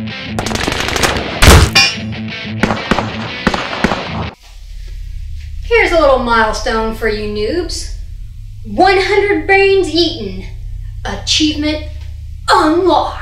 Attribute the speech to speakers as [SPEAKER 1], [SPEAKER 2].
[SPEAKER 1] Here's a little milestone for you noobs. 100 brains eaten. Achievement unlocked.